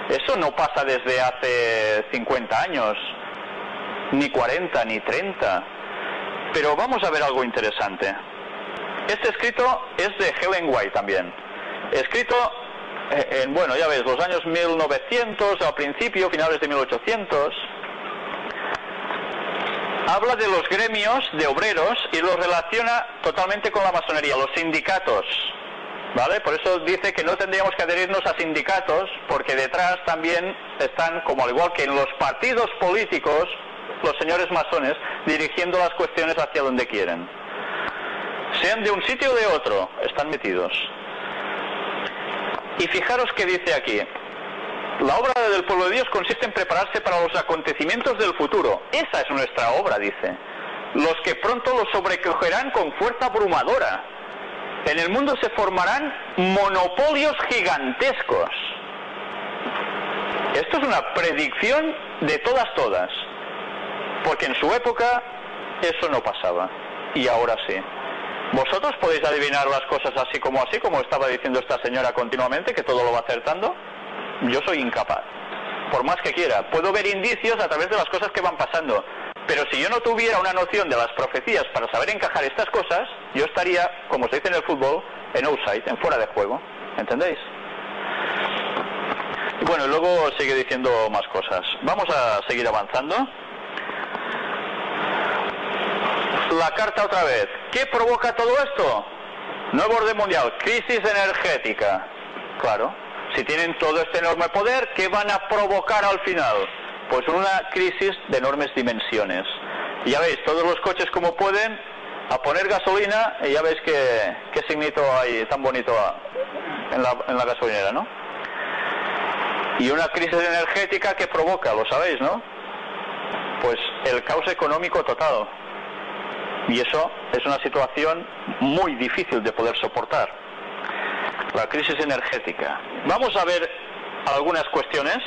Eso no pasa desde hace 50 años, ni 40, ni 30. Pero vamos a ver algo interesante. Este escrito es de Ellen White también. Escrito en, bueno, ya ves, los años 1900, al principio, finales de 1800. Habla de los gremios de obreros y los relaciona totalmente con la masonería, los sindicatos, ¿vale? Por eso dice que no tendríamos que adherirnos a sindicatos, porque detrás también están, como al igual que en los partidos políticos, los señores masones, dirigiendo las cuestiones hacia donde quieren. Sean de un sitio o de otro, están metidos. Y fijaros que dice aquí: la obra del pueblo de Dios consiste en prepararse para los acontecimientos del futuro. Esa es nuestra obra, dice. Los que pronto los sobrecogerán con fuerza abrumadora. En el mundo se formarán monopolios gigantescos. Esto es una predicción de todas. Porque en su época eso no pasaba. Y ahora sí. ¿Vosotros podéis adivinar las cosas así, como estaba diciendo esta señora continuamente, que todo lo va acertando? Yo soy incapaz, por más que quiera. Puedo ver indicios a través de las cosas que van pasando, pero si yo no tuviera una noción de las profecías para saber encajar estas cosas, yo estaría, como se dice en el fútbol, en offside, en fuera de juego. ¿Entendéis? Y bueno, y luego sigue diciendo más cosas. Vamos a seguir avanzando. La carta otra vez. ¿Qué provoca todo esto? Nuevo orden mundial, crisis energética. Claro. Si tienen todo este enorme poder, ¿qué van a provocar al final? Pues una crisis de enormes dimensiones. Y ya veis, todos los coches como pueden, a poner gasolina, y ya veis qué signito hay tan bonito en la gasolinera, ¿no? Y una crisis energética que provoca, lo sabéis, ¿no? Pues el caos económico total. Y eso es una situación muy difícil de poder soportar. La crisis energética. Vamos a ver algunas cuestiones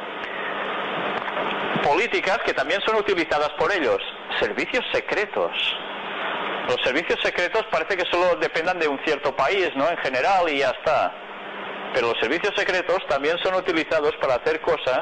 políticas que también son utilizadas por ellos. Servicios secretos. Los servicios secretos parece que solo dependan de un cierto país, ¿no? En general, y ya está. Pero los servicios secretos también son utilizados para hacer cosas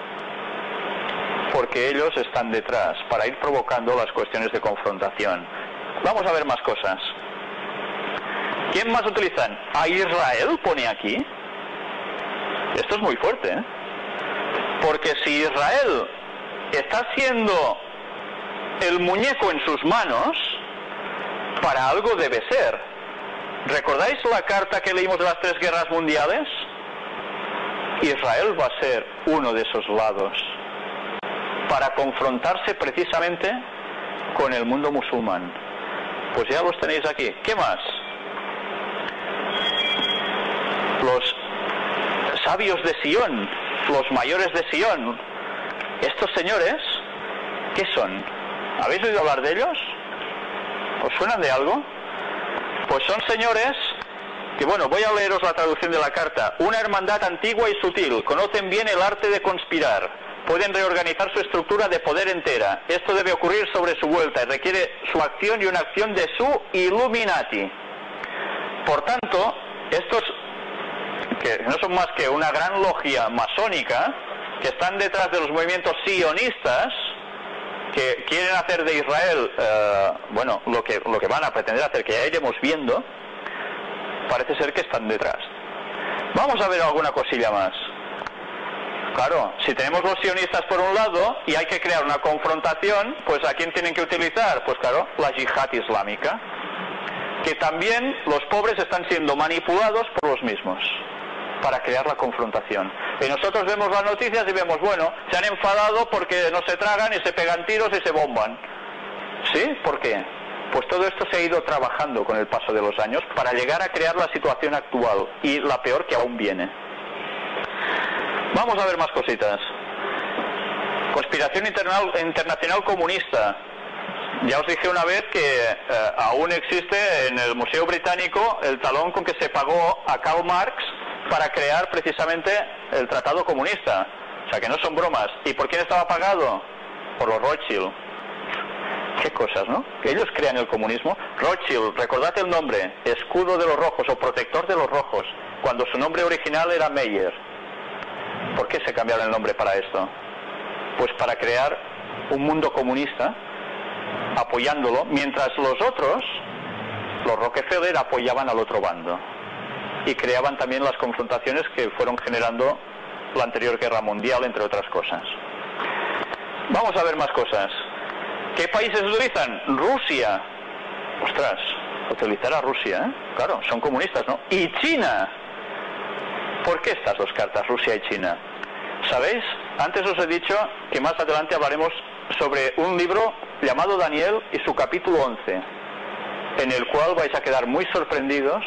porque ellos están detrás, para ir provocando las cuestiones de confrontación. Vamos a ver más cosas. ¿Quién más utilizan? ¿A Israel pone aquí? Esto es muy fuerte, ¿eh? Porque si Israel está siendo el muñeco en sus manos, para algo debe ser. ¿Recordáis la carta que leímos de las 3 guerras mundiales? Israel va a ser uno de esos lados, para confrontarse precisamente con el mundo musulmán. Pues ya los tenéis aquí. ¿Qué más? Los sabios de Sion, los mayores de Sion. Estos señores, ¿qué son? ¿Habéis oído hablar de ellos? ¿Os suenan de algo? Pues son señores que, bueno, voy a leeros la traducción de la carta. Una hermandad antigua y sutil, conocen bien el arte de conspirar, pueden reorganizar su estructura de poder entera. Esto debe ocurrir sobre su vuelta y requiere su acción y una acción de su Illuminati. Por tanto, estos, que no son más que una gran logia masónica, que están detrás de los movimientos sionistas, que quieren hacer de Israel, bueno, lo que van a pretender hacer, que ya iremos viendo, parece ser que están detrás. Vamos a ver alguna cosilla más. Claro, si tenemos los sionistas por un lado y hay que crear una confrontación, pues ¿a quién tienen que utilizar? Pues claro, la yihad islámica, que también los pobres están siendo manipulados por los mismos para crear la confrontación. Y nosotros vemos las noticias y vemos, bueno, se han enfadado porque no se tragan y se pegan tiros y se bomban. ¿Sí? ¿Por qué? Pues todo esto se ha ido trabajando con el paso de los años para llegar a crear la situación actual, y la peor que aún viene. Vamos a ver más cositas. Conspiración internacional comunista. Ya os dije una vez que aún existe en el Museo Británico el talón con que se pagó a Karl Marx para crear precisamente el Tratado Comunista. O sea que no son bromas. ¿Y por quién estaba pagado? Por los Rothschild. Qué cosas, ¿no? Que ellos crean el comunismo. Rothschild, recordad el nombre, escudo de los rojos o protector de los rojos, cuando su nombre original era Meyer. ¿Por qué se cambiaron el nombre para esto? Pues para crear un mundo comunista, apoyándolo, mientras los otros, los Rockefeller, apoyaban al otro bando. Y creaban también las confrontaciones que fueron generando la anterior guerra mundial, entre otras cosas. Vamos a ver más cosas. ¿Qué países utilizan? Rusia. Ostras, utilizará Rusia, ¿eh? Claro, son comunistas, ¿no? Y China. ¿Por qué estas dos cartas, Rusia y China? ¿Sabéis? Antes os he dicho que más adelante hablaremos sobre un libro llamado Daniel y su capítulo 11, en el cual vais a quedar muy sorprendidos,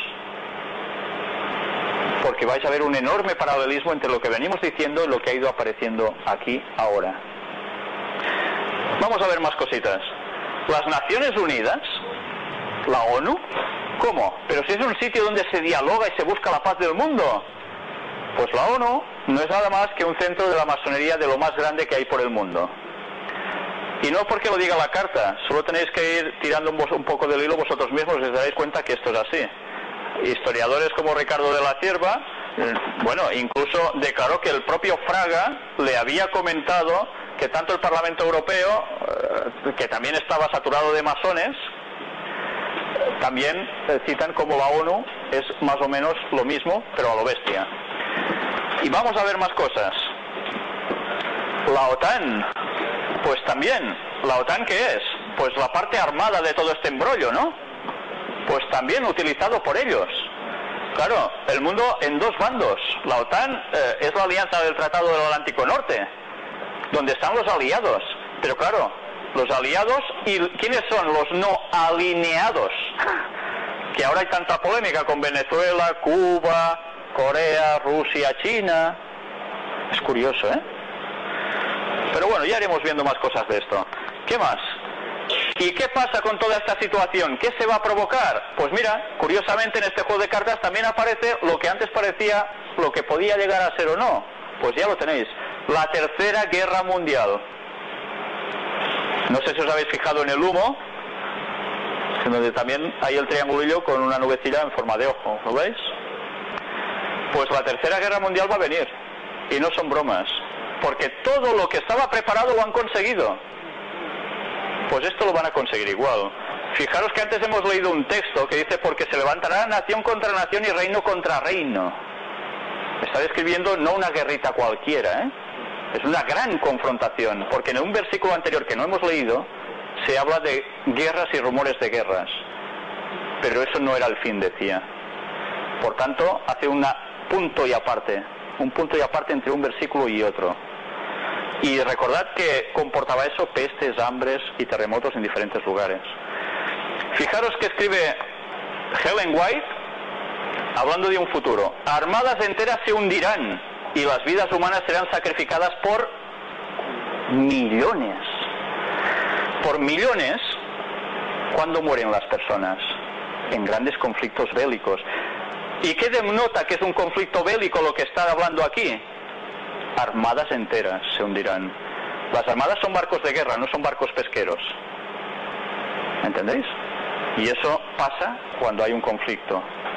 porque vais a ver un enorme paralelismo entre lo que venimos diciendo y lo que ha ido apareciendo aquí ahora. Vamos a ver más cositas. Las Naciones Unidas, la ONU, ¿cómo? Pero si es un sitio donde se dialoga y se busca la paz del mundo. Pues la ONU no es nada más que un centro de la masonería de lo más grande que hay por el mundo. Y no porque lo diga la carta, solo tenéis que ir tirando un poco del hilo vosotros mismos y os daréis cuenta que esto es así. Historiadores como Ricardo de la Cierva, bueno, incluso declaró que el propio Fraga le había comentado que tanto el Parlamento Europeo, que también estaba saturado de masones, también citan como la ONU es más o menos lo mismo, pero a lo bestia. Y vamos a ver más cosas. La OTAN, pues también, ¿la OTAN qué es? Pues la parte armada de todo este embrollo, ¿no? Pues también utilizado por ellos. Claro, el mundo en dos bandos. La OTAN es la alianza del Tratado del Atlántico Norte, donde están los aliados. Pero claro, los aliados, ¿y quiénes son los no alineados? Que ahora hay tanta polémica con Venezuela, Cuba, Corea, Rusia, China. Es curioso, ¿eh? Pero bueno, ya iremos viendo más cosas de esto. ¿Qué más? ¿Y qué pasa con toda esta situación? ¿Qué se va a provocar? Pues mira, curiosamente en este juego de cartas también aparece lo que antes parecía lo que podía llegar a ser o no. Pues ya lo tenéis. La Tercera Guerra Mundial. No sé si os habéis fijado en el humo, donde también hay el triangulillo con una nubecilla en forma de ojo. ¿Lo veis? Pues la Tercera Guerra Mundial va a venir. Y no son bromas. Porque todo lo que estaba preparado lo han conseguido. Pues esto lo van a conseguir igual. Fijaros que antes hemos leído un texto que dice: porque se levantará nación contra nación y reino contra reino. Está describiendo no una guerrita cualquiera, ¿eh? Es una gran confrontación, porque en un versículo anterior que no hemos leído se habla de guerras y rumores de guerras. Pero eso no era el fin, decía. Por tanto, hace un punto y aparte entre un versículo y otro. Y recordad que comportaba eso pestes, hambres y terremotos en diferentes lugares. Fijaros que escribe Helen White, hablando de un futuro: armadas enteras se hundirán y las vidas humanas serán sacrificadas por millones. Por millones, ¿cuándo mueren las personas? En grandes conflictos bélicos. ¿Y qué denota que es un conflicto bélico lo que está hablando aquí? Armadas enteras se hundirán. Las armadas son barcos de guerra, no son barcos pesqueros. ¿Entendéis? Y eso pasa cuando hay un conflicto.